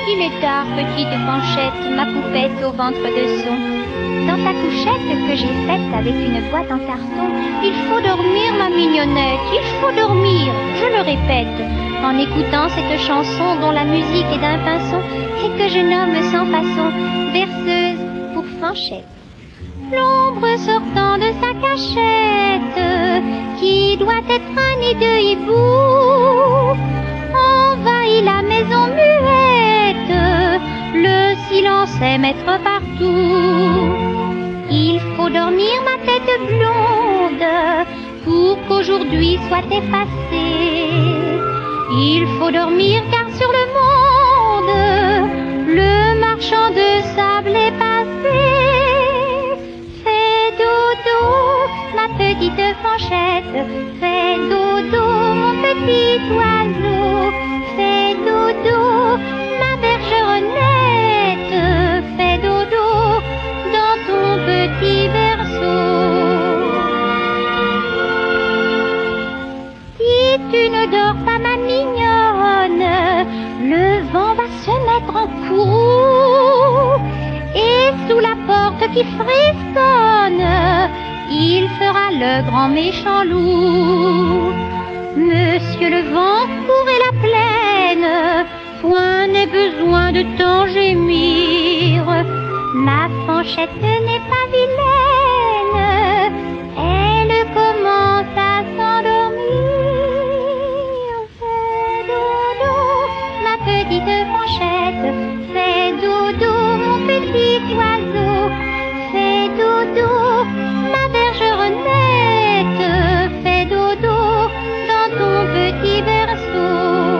Il est tard, petite Fanchette, ma poupette au ventre de son. Dans ta couchette que j'ai faite avec une boîte en carton, il faut dormir, ma mignonnette, il faut dormir, je le répète, en écoutant cette chanson dont la musique est d'un pinceau et que je nomme sans façon berceuse pour Fanchette. L'ombre sortant de sa cachette, qui doit être un nid de hibou, envahit la maison muette, le silence est maître partout. Il faut dormir, ma tête blonde, pour qu'aujourd'hui soit effacée. Il faut dormir car sur le monde, le marchand de sable est passé. Fais dodo, ma petite Fanchette, fais dodo, mon petit oiseau. Fais dodo, ma bergeronnette, fais dodo dans ton petit berceau. Si tu ne dors pas, ma mignonne, le vent va se mettre en courroux, et sous la porte qui frissonne, il fera le grand méchant loup. Monsieur le vent, courez la plaine, point n'est besoin de t'en gémir. Ma Fanchette n'est pas vilaine, elle commence à s'endormir. Fais dodo, ma petite Fanchette, fais dodo, mon petit oiseau. Fais dodo, ma bergeronnette, fais dodo dans ton petit berceau.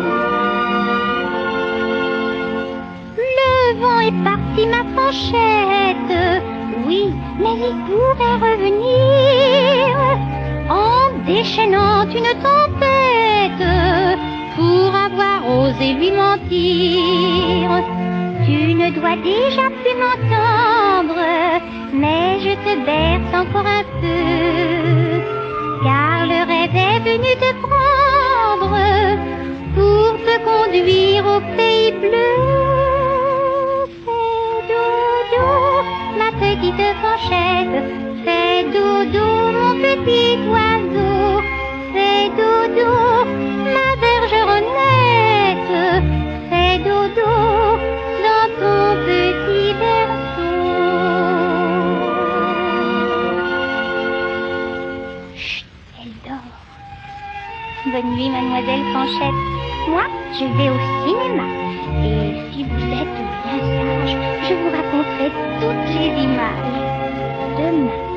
Le vent est parti, ma Fanchette, oui, mais il pourrait revenir en déchaînant une tempête pour avoir osé lui mentir. Tu ne dois déjà plus m'entendre, mais je te berce encore un peu, car le rêve est venu te prendre pour te conduire au pays bleu. Fais dodo, ma petite Fanchette, fais dodo, mon petit oiseau. Fais dodo, ma bergeronnette, fais dodo dans ton petit berceau. Chut, elle dort. Bonne nuit, mademoiselle Fanchette. Moi, je vais au cinéma. Et si vous êtes bien sage, je vous raconterai toutes les images demain.